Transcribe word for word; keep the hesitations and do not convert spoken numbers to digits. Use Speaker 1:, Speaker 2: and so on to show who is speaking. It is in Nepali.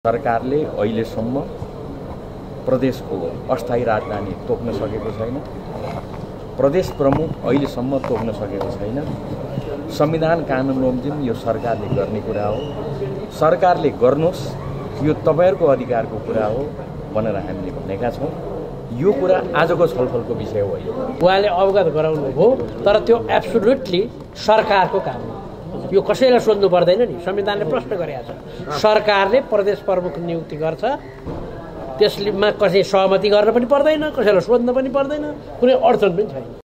Speaker 1: सरकारले अहिलेसम्म प्रदेशको अस्थायी राजधानी तोक्न सकेको छैन। प्रदेश प्रमुख अहिलेसम्म तोक्न सकेको छैन। संविधान कानुन बमोजिम यो सरकारले गर्ने कुरा हो। सरकारले गर्नुहोस्, यो तपाईहरुको अधिकारको कुरा हो भनेर हामीले भनेका छौं। यो कुरा आजको छलफलको विषय होइन।
Speaker 2: उहाँले अवगत गराउनु हो, तर त्यो एब्सोल्युटली सरकारको काम हो। यो कसैलाई सोध्नु पर्दैन नि, संविधानले प्रश्न गरेको छ। सरकारले प्रदेश प्रमुख नियुक्ति गर्छ, त्यसमा कसै सहमति गर्न पनि पर्दैन, कसैलाई सोध्न पनि पर्दैन, कुनै अडचन पनि छैन।